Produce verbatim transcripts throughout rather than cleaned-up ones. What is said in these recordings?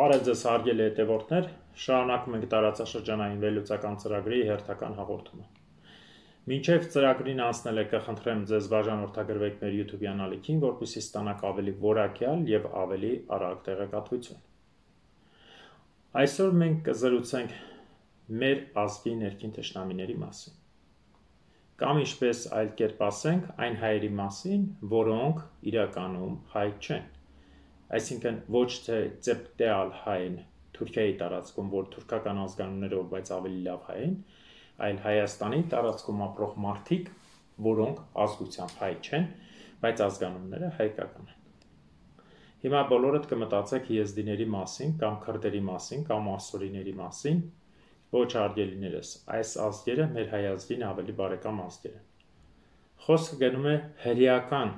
Բարև ձեզ հարգելի հետևորդներ, շարունակում ենք տարածաշրջանային վերլուծական ծրագրի հերթական հաղորդումը։ Մինչև ծրագրին անցնել եք, կխնդրեմ ձեզ բաժանորդագրվեք մեր YouTube-յան ալիքին, որպեսզի ստանաք ավելի որակյալ եւ ավելի արագ տեղեկատվություն։ Այսօր մենք կզրուցենք մեր ազգի ներքին թշնամիների մասին։ Կամ ինչպես այլ կերպ ասենք, այն հայերի մասին, որոնք իրականում հայ չեն։ Այսինքն ոչ թե ծեպտեալ հայեն Թուրքիայի տարածքում, որ թուրքական ազգանուններով, բայց ավելի լավ հայ են, այլ Հայաստանի տարածքում ապրող մարդիկ, որոնք ազգությամբ հայ չեն, բայց ազգանունները հայկական են։ Հիմա բոլորդ կմտածեք եզդիների մասին, կամ քրդերի մասին, կամ ասորիների մասին, ոչ հարգելիներս, այս ազգերը մեր հայ ազգին ավելի բարեկամ ազգեր են։ Խոսքը գնում է հրեական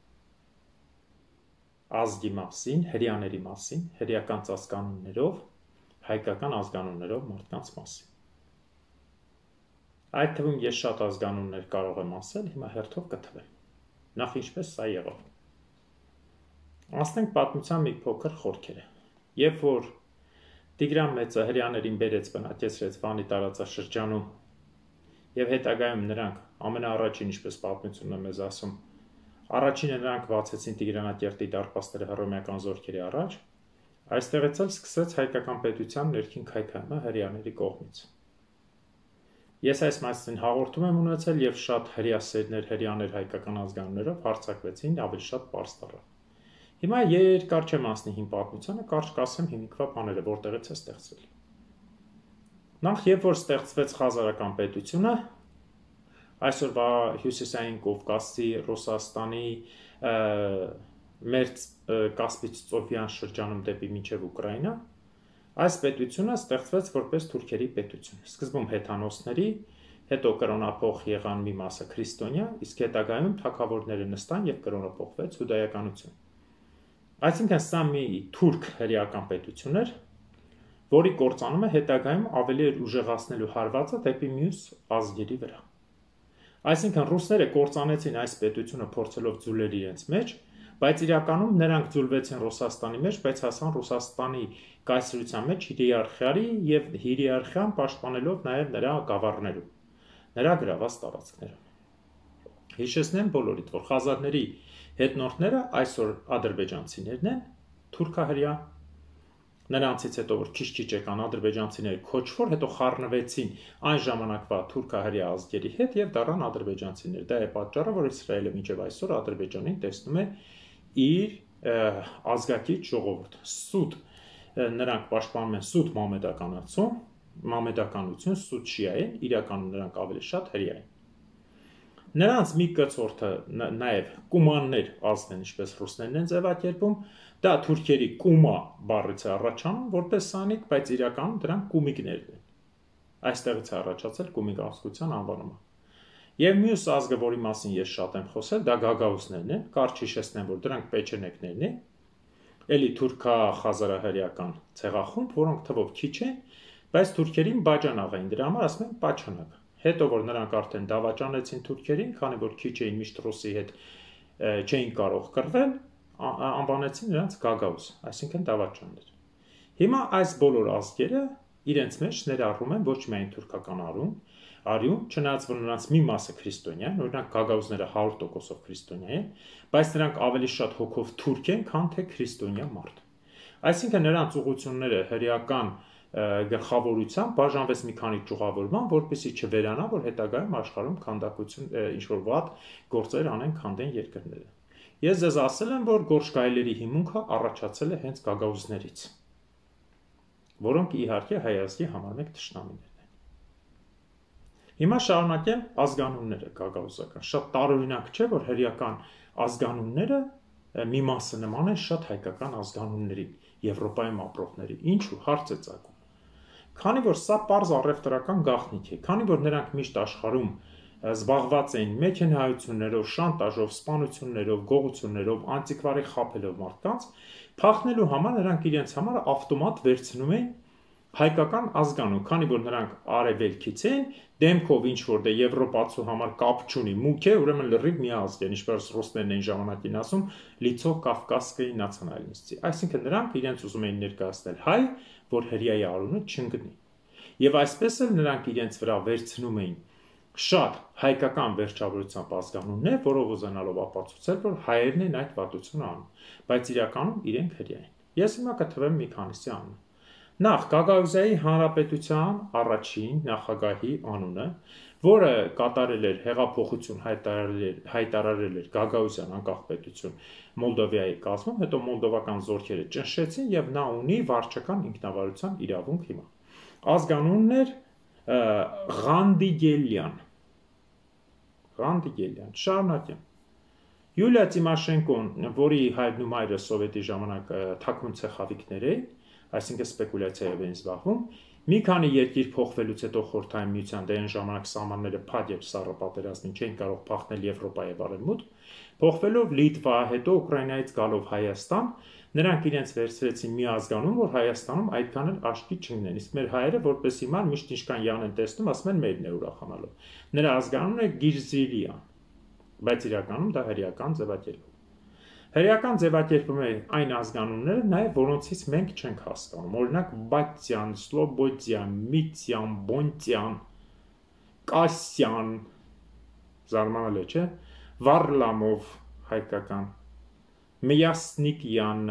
ազգի մասին, հրեաների մասին, հրեական ազգանուններով, հայկական ազգանուններով մարդկանց մասին։ Այդ թվում ես շատ ազգանուններ կարող եմ ասել, հիմա հերթով կթվեմ։ Նախ ինչպես սա եղավ։ Անցնենք պատմության մի փոքր խորքերը։ Երբ որ Տիգրան Մեծը հրեաներին բերեց բնակեցրեց Վանի տարածաշրջանում եւ հետագայում նրանք ամենաառաջին, ինչպես պատմությունն է մեզ ասում, առաջինը նրանք բացեցին Տիգրանակերտի դարպասները հռոմեական զորքերի առաջ, այստեղից էլ սկսեց հայկական պետության ներքին քայքայումը հրեաների կողմից։ Ես այս մասին հաղորդում եմ ունեցել եւ շատ հրեասերներ, հրեաներ հայկական ազգանուններով հարձակվեցին, ավելի շատ պարզ դառավ։ Հիմա երկար չեմ անցնի հին պատմությանը, կարճ կասեմ հիմիկվա բաները, որտեղից է ստեղծվել։ Նախ երբ որ ստեղծվեց խազարական պետությունը, այսօրվա հյուսիսային Կովկասի, Ռուսաստանի, մեր Կասպից ծովյան շրջանում դեպի մինչև Ուկրաինա, այս պետությունը ստեղծվեց որպես թուրքերի պետություն։ Սկզբում հեթանոսների, հետո կրոնափոխ եղան մի մասը քրիստոնյա, իսկ հետագայում թագավորները նստան եւ կրոնափոխվեց հուդայականություն։ Այսինքն սա մի թուրք հրեական պետություն էր, որի կործանումը հետագայում ավելի էր ուժեղացնելու հարվածը դեպի մյուս ազգերի վրա։ Այսինքն ռուսները կործանեցին այս պետությունը փորձելով ձուլել իրենց մեջ, բայց իրականում նրանք ձուլվեցին Ռուսաստանի մեջ, բայց հասան Ռուսաստանի կայսրության մեջ հիերարխիայի եւ հիերարխիան պաշտպանելով նաեւ նրա գավառներում, նրա գրաված տարածքներում։ Հիշեցնեմ բոլորիդ, որ խազարների հետնորդները այսօր ադրբեջանցիներն են, թուրքահրեա, նրանցից հետո որ քիչ-քիչ եկան ադրբեջանցիները քոչվոր, հետո խառնվեցին այն ժամանակվա թուրքահրեա ազգերի հետ եւ դառան ադրբեջանցիներ։ Դա է պատճառը, որ Իսրայելը մինչեւ այսօր Ադրբեջանին տեսնում է իր ազգակից ժողովուրդ։ Սուտ նրանք պաշտպանում են սուտ մամեդականացում, մամեդականություն, սուտ շիա են, իրականում նրանք ավելի շատ հրեա են։ Նրանց մի կցորդը նաև կումաններ ազգն են, ինչպես ռուսներն են ձևակերպում, դա թուրքերի կումա բառից է առաջանում, որպես սանիկ, բայց իրականում դրանք կումիկներն են։ Այստեղից է առաջացել կումիկ ազգության անվանումը։ Եվ մյուս ազգը, որի մասին ես շատ եմ խոսել, դա գագաուզներն են, կարճ հիշեցնեմ, որ դրանք պեչենեկներն են, էլի թուրքա-խազարահրեական ցեղախումբ, որոնք թվով քիչ են, բայց թուրքերին բաջանաղ էին, դրա համար ասում են պաչանակ։ Հետո որ նրանք արդեն դավաճանեցին թուրքերին, քանի որ քիչ էին միշտ ռուսի հետ չէին կարող կռվել, անվանեցին նրանց գագաուզ, այսինքն դավաճաններ։ Հիմա այս բոլոր ազգերը իրենց մեջ ներառում են ոչ միայն թուրքական արում, արյուն, չնայած որ նրանց մի մասը քրիստոնյա են, օրինակ գագաուզները հարյուր տոկոսով քրիստոնյա են, բայց նրանք ավելի շատ հոգով թուրք են, քան թե քրիստոնյա մարդ։ Այսինքն նրանց ուղղությունները հրեական գլխավորությամբ բաժանվեց մի քանի ճյուղավորման, որպեսզի չվերանա, որ հետագայում աշխարհում քանդակություն ինչ-որ վատ գործեր անեն քանդեն երկրները։ Ես ձեզ ասել եմ, որ գորշկայլերի հիմունքը առաջացել է հենց գագաուզներից, որոնք իհարկե հայ ազգի համար մեկ թշնամիներն են։ Հիմա շարունակեմ ազգանունները գագաուզական։ Շատ տարօրինակ չէ, որ հրեական ազգանունները մի մասը նման են շատ հայկական ազգանուններին, Եվրոպայում ապրողների։ Ինչու՞ հարց է ծագում։ Քանի որ սա պարզ առևտրական գաղտնիք է, քանի որ նրանք միշտ աշխարհում զբաղված էին մեքենայություններով, շանտաժով, սպանություններով, գողություններով, անտիկվարի խաբելով մարդկանց, փախնելու համար նրանք իրենց համար ավտոմատ վերցնում էին հայկական ազգանուն, քանի որ նրանք արևելքից են, դեմքով ինչ որ դե Եվրոպացու համար կապ չունի, մուք է, ուրեմն լրիվ մի ազգ են, ինչպես ռուսներն են ժամանակին ասում, լիցո կավկասկայի նացիոնալիստի։ Այսինքն նրանք իրենց ուզում էին ներկայացնել հայ, որ հրեայի արունը չընկնի։ Եվ այսպես էլ նրանք իրենց վրա վերցնում էին շատ հայկական վերջավորությամբ ազգանուններ, որով ուզենալով ապացուցել, որ հայերն են այդ վատությունը անում, բայց իրականում իրենք հրեա են։ Ես հիմա կթվեմ մի քանիսի անունը։ Նախ Գագաուզիայի հանրապետության առաջին նախագահի անունը, որը կատարել էր հեղափոխություն հայտարարել, հայտարարել էր Գագաուզյան անկախ պետություն Մոլդովայի կազմում, հետո մոլդովական զորքերը ճնշեցին եւ նա ունի վարչական ինքնավարության իրավունք հիմա։ Ազգանունն էր Ղանդիգելյան։ Ղանդիգելյան, շարունակեմ։ Յուլիա Տիմաշենկոն, որի հայրն ու մայրը սովետի ժամանակ թաքուն ցեխավիկներ էին, այսինքն սպեկուլյացիայով էին զբաղվում, մի քանի երկիր փոխվելուց հետո Խորհրդային Միության դե այն ժամանակ սահմանները փակ էր սառը պատերազմին չէին կարող փախնել Եվրոպա եւ Արևմուտք, փոխվելով Լիտվա, հետո Ուկրաինայից գալով Հայաստան, նրանք իրենց վերցրեցին մի ազգանուն, որ Հայաստանում այդքան էլ աշկի չունեն, իսկ մեր հայերը որպես հիմար միշտ ինչքան յան են տեսնում, ասում են մերն է ուրախանալու։ Նրա ազգանունը է Գիրզիլյան, բայց իրականում դա հրեական ձևակերպում։ Հրեական ձևակերպում է այն ազգանունները, նաև որոնցից մենք չենք հասկանում։ Օրինակ Բատյան, Սլոբոդյան, Միցյան, Բոնտյան, Կասյան, զարմանալի չէ, Վարլամով հայկական, Միասնիկյան,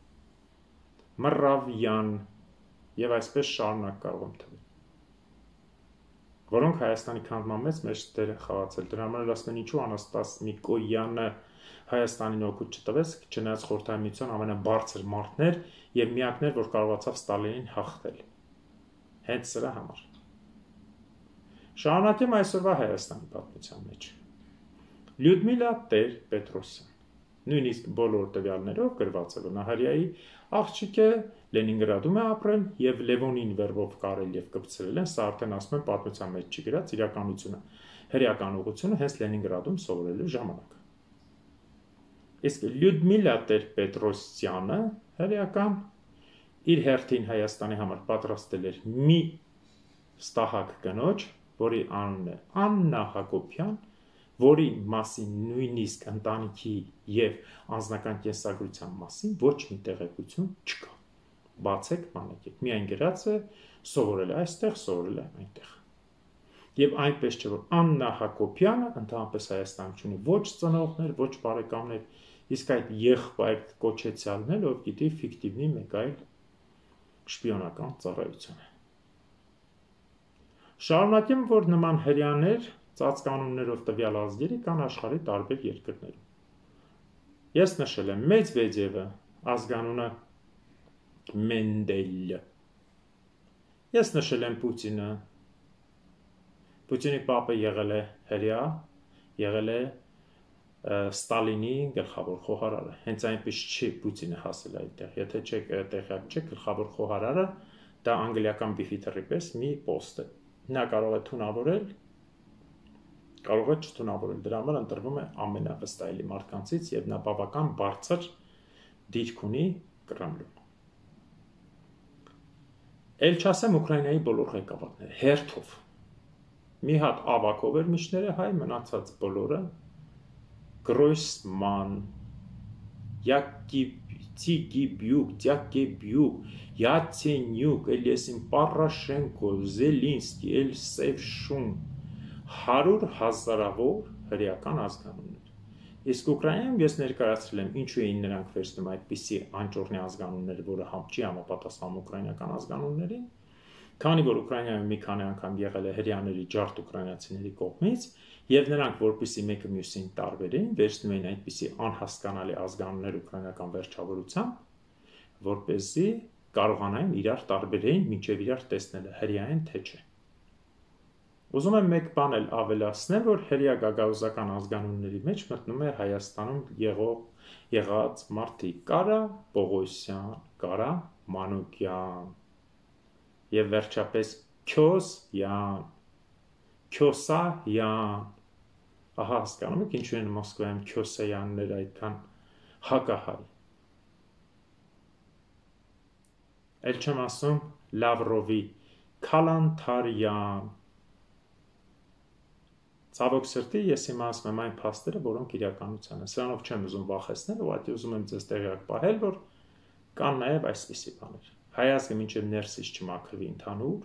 Մռավյան եւ այսպես շարունակ կարող եմ թվալ։ Որոնք Հայաստանի քանդման մեծ մեջ դեր խաղացել։ Դրա համար ասում են ինչու Անաստաս Միկոյանը Հայաստանին օգուտ չտվեց, չնայած Խորհրդային Միության ամենաբարձր մարդներ եւ միակներ, որ կարողացավ Ստալինին հաղթել։ Հենց սրա համար։ Շարունակեմ այսօրվա Հայաստանի պատմության մեջ։ Լյուդմիլա Տեր-Պետրոսյան, նույնիսկ բոլոր տվյալներով գրված է, որ նա հրեայի աղջիկ է, Լենինգրադում է ապրել եւ Լևոնին վերբով կարել եւ կպցրել են, սա արդեն ասում են պատմության մեջ չի գրած իրականությունը։ Հրեական ուղղությունը հենց Լենինգրադում սովորելու ժամանակ։ Իսկ Լյուդմիլա Տեր-Պետրոսյանը հրեական իր հերթին Հայաստանի համար պատրաստել էր մի ստահակ կնոջ, որի անունն է Աննա Հակոբյան, որի մասին նույնիսկ ընտանիքի եւ անձնական կենսագրության մասին ոչ մի տեղեկություն չկա։ Բացեք, մանեկեք, միայն գրած է սովորել է այստեղ, սովորել է այնտեղ։ Եվ այնպես չէ, որ Աննա Հակոբյանը ընդհանրապես Հայաստանում չունի ոչ ծնողներ, ոչ բարեկամներ, իսկ այդ եղբայր կոչեցյալն էլ, ով գիտի ֆիկտիվնի մեկ այլ շպիոնական ծառայություն է։ Շարունակեմ, որ նման հրեաներ ծածկանուններով տվյալ ազգերի կան աշխարհի տարբեր երկրներում։ Ես նշել եմ Մեդվեդևը, ազգանունը Մենդելը։ Ես նշել եմ Պուտինը։ Պուտինի պապը եղել է հրեա, եղել է Ստալինի գլխավոր խոհարարը։ Հենց այնպես չի Պուտինը հասել այդտեղ։ Եթե չեք տեղյակ չեք, գլխավոր խոհարարը դա անգլիական բիֆիթերի պես մի պոստ է։ Նա կարող է թունավորել, կարող է չթունավորել, դրա համար ընտրվում է ամենավստահելի մարդկանցից եւ նա բավական բարձր դիրք ունի Կրեմլում։ Էլ չասեմ Ուկրաինայի բոլոր ղեկավարները հերթով։ Մի հատ ավակով էր միջները հայ, մնացած բոլորը Գրոսման, Յակիպցիգիբյուկ, Դյակեբյուկ, Յացենյուկ, Էլիեսին Պարաշենկո, Զելինսկի, Էլսևշուն, հարյուր հազարավոր հրեական ազգանուններ։ Իսկ Ուկրաինայում ես ներկայացրել եմ ինչու էին նրանք վերցնում այդպիսի անճոռնի ազգանունները, որը համ չի համապատասխանում ուկրաինական ազգանուններին, քանի որ Ուկրաինայում մի քանի անգամ եղել է հրեաների ջարդ ուկրաինացիների կողմից, եւ նրանք որպեսզի մեկը մյուսին տարբերեն, վերցնում էին այդպիսի անհասկանալի ազգանուններ ուկրաինական վերջավորությամբ, որպեսզի կարողանային իրար տարբերեն, մինչև իրար տեսնելը հրեա են թե չէ։ Ուզում եմ մեկ բան էլ ավելացնել, որ հրեա գագաուզական ազգանունների մեջ մտնում է Հայաստանում եղող եղած մարդիկ՝ Կարա Պողոսյան, Կարա Մանուկյան եւ վերջապես Քյոսյան, Քյոսայան։ Ահա հասկանում եք ինչու են Մոսկվայում Քյոսայաններ այդքան հակահայ։ Էլ չեմ ասում Լավրովի Քալանթարյան։ Ցավոք սրտի, ես հիմա ասում եմ այն փաստերը, որոնք իրականության են։ Սրանով չեմ ուզում վախեցնել, ուղղակի ուզում եմ ձեզ տեղյակ պահել, որ կան նաև այսպիսի բաներ։ Հայազգը մինչև ներսից չմաքրվի ընդհանուր,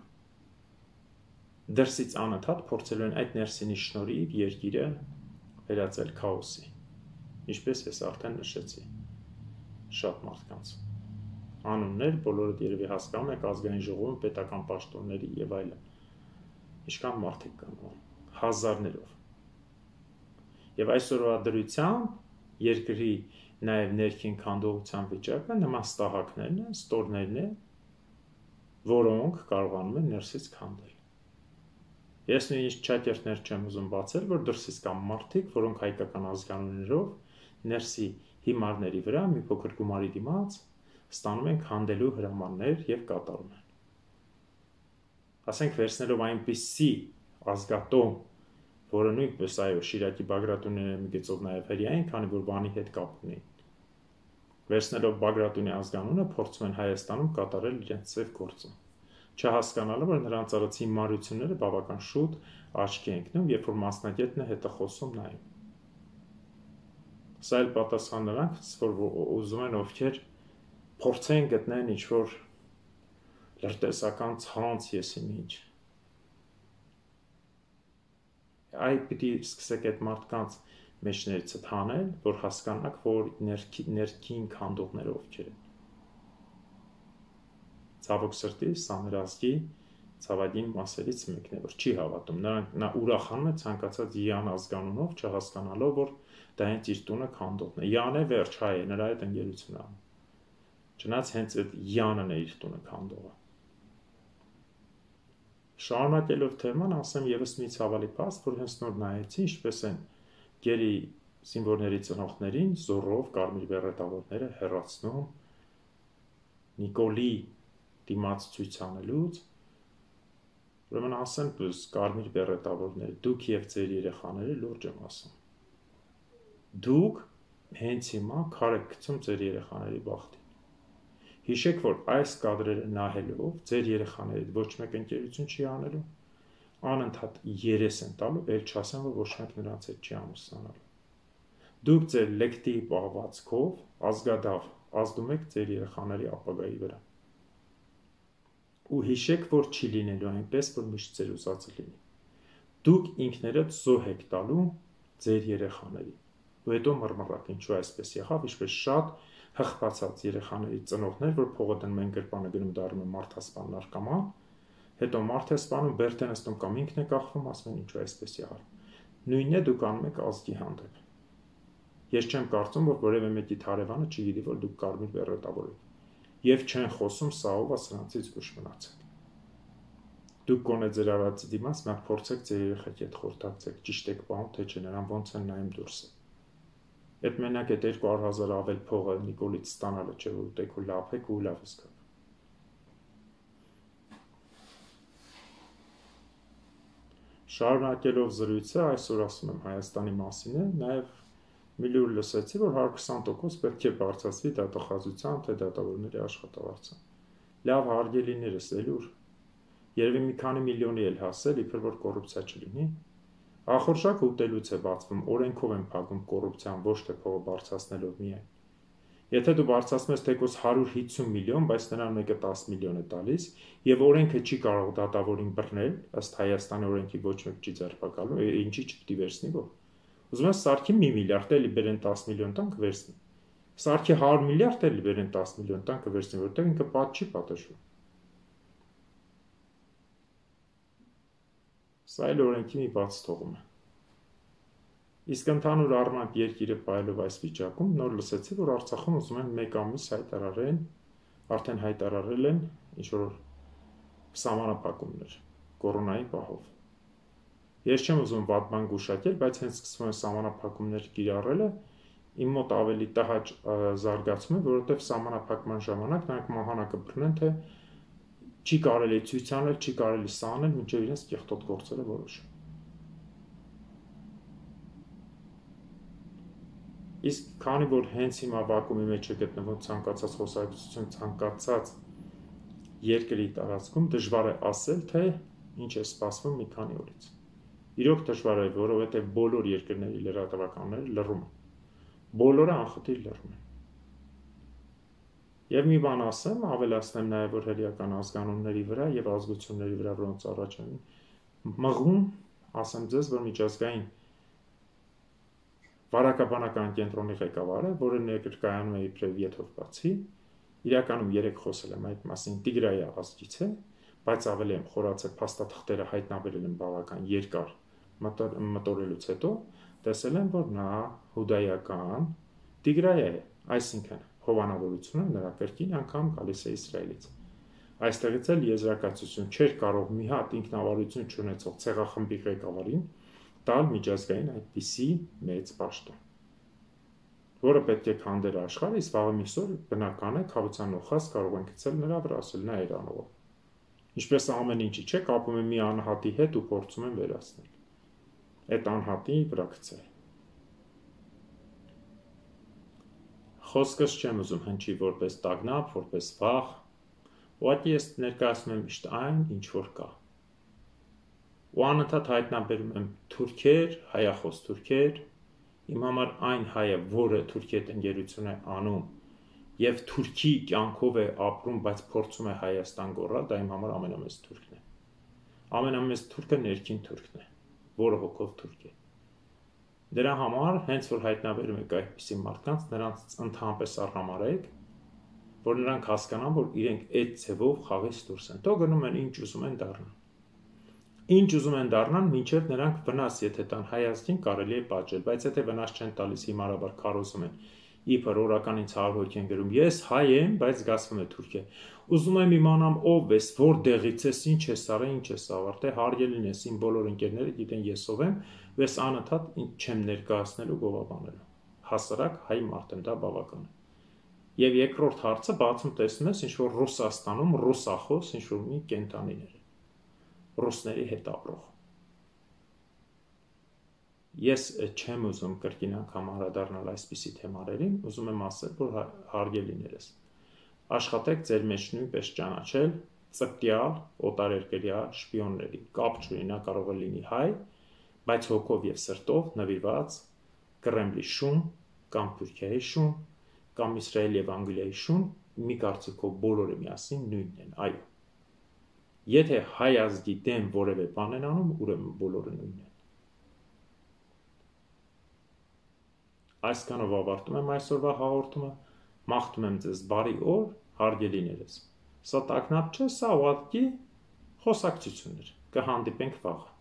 դրսից անընդհատ փորձելու են այդ ներսինի շնորհիվ երկիրը վերածել քաոսի։ Ինչպես ես արդեն նշեցի շատ մարդկանց անուններ, բոլորդ երևի հասկանում եք, ազգային ժողովում պետական պաշտոնների եւ այլն։ Ինչքան մարդիկ կան, հազարներով։ Եվ այսօրվա դրությամբ երկրի նաև ներքին քանդողության վիճակը նման ստահակներն են, ստորներն են, որոնք կարողանում են ներսից քանդել։ Ես նույնիսկ չակերտներ չեմ ուզում բացել, որ դրսից կան մարդիկ, որոնք հայկական ազգանուններով ներսի հիմարների վրա մի փոքր գումարի դիմաց ստանում են քանդելու հրամաններ եւ կատարում են։ Ասենք վերցնելով այնպիսի ազգատոմ, որը նույնպես այո Շիրակի Բագրատունիների միգծով նաև հրյային, քանի որ բանի հետ կապ ունի։ Վերցնելով Բագրատունի ազգանունը փորձում են Հայաստանում կատարել իրենց ծև գործը, չհասկանալով, որ նրանց արած հիմարությունները բավական շուտ աչքի ընկնում, երբ որ մասնագետն է հետը խոսում նայում։ Սա էլ պատասխան նրանք, որ ուզում են ովքեր փորձեն գտնեն ինչ-որ լրտեսական ցանց եսի ինչ։ Այ պիտի սկսեք այդ մարդկանց մեջներից հանել, որ հասկանաք, որ ներքին քանդողները ովքեր են։ Ցավոք սրտի, սա մեր ազգի ցավագին մասերից մեկն է, որ չի հավատում։ Նա ուրախանում է ցանկացած Յան ազգանունով, չհասկանալով, որ դա հենց իր տունը քանդողն է։ Յան է վերջ հայ է, նրա հետ ընկերություն անում։ Չնայած հենց այդ Յանն է իր տունը քանդողը։ Շարունակելով թեման, ասեմ եւս մի ցավալի փաստ, որ հենց նոր նայեցի, ինչպես են գերի զինվորների ծնողներին զորով կարմիր բեռետավորները հեռացնում Նիկոլի դիմաց ցույց անելուց։ Ուրեմն ասեմ, պլյուս կարմիր բեռետավորներ, դուք եւ ձեր երեխաները լուրջ եմ ասում։ Դուք հենց հիմա քար եք գցում ձեր երեխաների բախտին։ Հիշեք, որ այս կադրերը նահելով ձեր երեխաներից ոչ մեկ ընկերություն չի անելու, անընդհատ երես են տալու, ել չասեմ, որ ոչ մեկ նրանց հետ չի ամուսնանալու։ Դուք ձեր լեկտի պահվածքով ազգադավ ազդում եք ձեր երեխաների ապագայի վրա։ Ու հիշեք, որ չի լինելու այնպես, որ միշտ ձեր ուզածը լինի։ Դուք ինքներդ զոհ եք տալու ձեր երեխաներին։ Ու հետո մռմռակ, ինչու այսպես եղավ, ինչպես շատ հղկացած երեխաների ծնողներ, որ փողը դնում են գրպանը գնում դառնում են մարդասպան նարկոման, հետո մարդ է սպանում, բերդ է նստում կամ ինքն է կախվում, ասում են ինչու այսպես եղավ։ Նույնն է դուք անում եք ազգի հանդեպ։ Ես չեմ կարծում, որ որևէ մեկի թարևանը չգիտի, որ դուք կարմիր բեռետավոր եք, եւ չեն խոսում սա ով է սրանցից ուշ մնացեք։ Դուք կոնե ձեր արածի դիմաց նա փորձեք ձեր երեխայի հետ խորհրդակցեք, ճիշտ եք պահում, թե չէ նրան ոնց են նայում դուրսը։ Այդ մենակ այդ երկու հարյուր հազար ավել փողը Նիկոլից ստանալը չէ, որ ուտեք ու լափեք ու լավ զգաք։ Շարունակելով զրույցը, այսօր ասում եմ Հայաստանի մասին է, նաև մի լուր լսեցի, որ հարյուր քսան տոկոս պետք է բարձրացվի դատախազության, թե դատավորների աշխատավարձը։ Լավ հարգելիներս էլուր։ Երևի մի քանի միլիոնի էլ հասել, իբր որ կոռուպցիա չլինի։ Ախորժակը ուտելուց է բացվում, օրենքով են փակում կոռուպցիան, ոչ թե փողը բարձրացնելով միայն։ Եթե դու բարձրացնում ես թեկուզ հարյուր հիսուն միլիոն, բայց նրան մեկը տասը միլիոն է տալիս, եւ օրենքը չի կարող դատավորին բռնել, ըստ Հայաստանի օրենքի ոչ մեկ չի ձերբակալում, ինչի չպիտի վերցնի որ։ Ուզում ես սարքի մի միլիարդ էլի բերեն տասը միլիոն տան կվերցնի։ Սարքի հարյուր միլիարդ էլի բերեն տասը միլիոն տան կվերցնի, որտեղ ինքը պատ չի պատժվում։ Սա էլ օրենքի մի բաց թողում է։ Իսկ ընդհանուր առմամբ երկիրը պայելով այս վիճակում նոր լսեցի, որ Արցախում ուզում են մեկ ամիս հայտարարեն, արդեն հայտարարել են ինչ-որ սահմանափակումներ կորոնայի պահով։ Ես չեմ ուզում վատ բան գուշակել, բայց հենց սկսվում են սահմանափակումներ կիրառելը, իմ մոտ ավելի տհաճ զարգացում է, որովհետև սահմանափակման ժամանակ նրանք մահանակը բռնեն, թե չի կարելի ցույց անել, չի կարելի սա անել, մինչև իրենց կեղտոտ գործերը որոշեն։ Իսկ քանի որ հենց հիմա վակուումի մեջ է գտնվում ցանկացած խոսակցություն, ցանկացած երկրի տարածքում դժվար է ասել, թե ինչ է սպասվում մի քանի օրից։ Իրոք դժվար է, որովհետև բոլոր երկրների լրատվականները լռում են։ Բոլորը անխտիր լռում են։ Եվ մի բան ասեմ, ավելացնեմ նաև, որ հրեական ազգանունների վրա եւ ազգությունների վրա, որոնց առաջ են մղում, ասեմ ձեզ, որ միջազգային վարակաբանական կենտրոնի ղեկավարը, որը ներկայանում է իբրև եթովպացի, իրականում երեք խոսել եմ այդ մասին, Տիգրայա ազգից է, բայց ավելի եմ խորացել, փաստաթղթերը հայտնաբերել են բավական երկար մտորելուց հետո, տեսել եմ, որ նա հուդայական Տիգրայա է, այսինքն հովանավորությունը նրա կրկին անգամ գալիս է Իսրայելից։ Այստեղից էլ եզրակացություն չէր կարող մի հատ ինքնավարություն չունեցող ցեղախմբի ղեկավարին տալ միջազգային այդպիսի մեծ պաշտոն, որը պետք է քանդեր աշխարհը, իսկ վաղը միսօր բնական է քավության նոխած կարող են գցել նրա վրա, ասել նա Իրանով։ Ինչպես ամեն ինչի չէ, կապում են մի անհատի հետ ու փորձում են վերացնել։ Այդ անհատի վրա գցել։ Խոսքս չեմ ուզում հնչի որպես տագնապ, որպես վախ, ուղղակի ես ներկայացնում եմ միշտ այն, ինչ որ կա։ Ու անընդհատ հայտնաբերում եմ թուրքեր, հայախոս թուրքեր, իմ համար այն հայը, որը Թուրքի հետ ընկերություն է անում եւ Թուրքի կյանքով է ապրում, բայց փորձում է Հայաստան գոռալ, դա իմ համար ամենամեծ թուրքն է։ Ամենամեծ թուրքը ներքին թուրքն է, որը հոգով թուրք է։ Դրա համար, հենց որ հայտնաբերում եք այդպիսի մարդկանց, նրանց ընդհանրապես առհամարեք, որ նրանք հասկանան, որ իրենք այդ ձևով խաղից դուրս են։ Թող գնում են ինչ ուզում են դառնան։ Ինչ ուզում են դառնան, մինչև նրանք վնաս եթե տան հայ ազգին կարելի է պատժել, բայց եթե վնաս չեն տալիս, հիմարաբար քարոզում են։ Իբր օրական ինձ հարյուր հոգի են գրում, ես հայ եմ, բայց զգացվում է թուրք է։ Ուզում եմ իմանամ ով ես, որտեղից ես, ինչ ես արել, ինչ ես ավարտել, հարգելին ես, իմ բոլոր ընկերները գիտեն ես ով եմ, ես անընդհատ չեմ ներկայացնելու գովաբանելու։ Հասարակ հայ մարդ եմ, դա բավական է։ Եվ երկրորդ հարցը բացում տեսնում ես, ինչ որ Ռուսաստանում ռուսախոս ինչ որ մի կենտանիներ են, ռուսների հետ ապրող։ Ես չեմ ուզում կրկին անգամ անդրադառնալ այսպիսի թեմաներին, ուզում եմ ասել, որ հարգելիներս, աշխատեք ձեր մեջ նույնպես ճանաչել ծպտյալ օտարերկրյա շպիոնների, կապ չունի, նա կարող է լինի հայ, բայց հոգով եւ սրտով նվիրված Կրեմլի շուն կամ Թուրքիայի շուն կամ Իսրայել եւ Անգլիայի շուն, մի կարծիքով բոլորը միասին նույնն են, այո։ Եթե հայ ազգի դեմ որևէ բան են անում, ուրեմն բոլորը նույնն են։ Այսքանով ավարտում եմ այսօրվա հաղորդումը, մաղթում եմ ձեզ բարի օր, հարգելիներս։ Սա տագնապ չէ, սա ուղղակի խոսակցություններ։ Կհանդիպենք վաղը։